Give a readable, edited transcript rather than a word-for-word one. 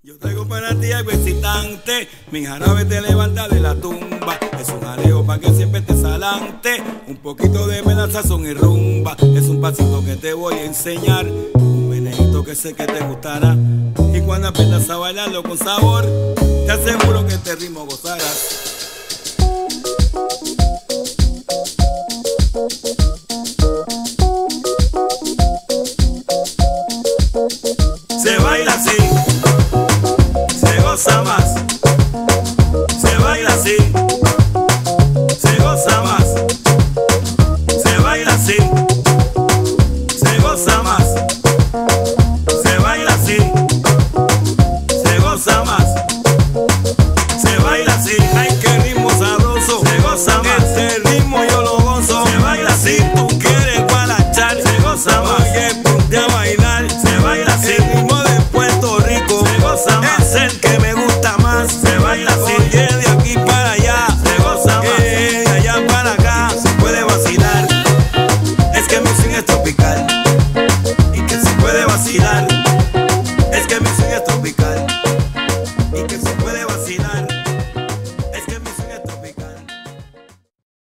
Yo traigo para ti algo excitante, mi jarabe te levanta de la tumba. Es un jaleo pa' que siempre te salante, un poquito de sazón y rumba. Es un pasito que te voy a enseñar, un menejito que sé que te gustará. Y cuando aprendas a bailarlo con sabor, te aseguro que este ritmo gozarás.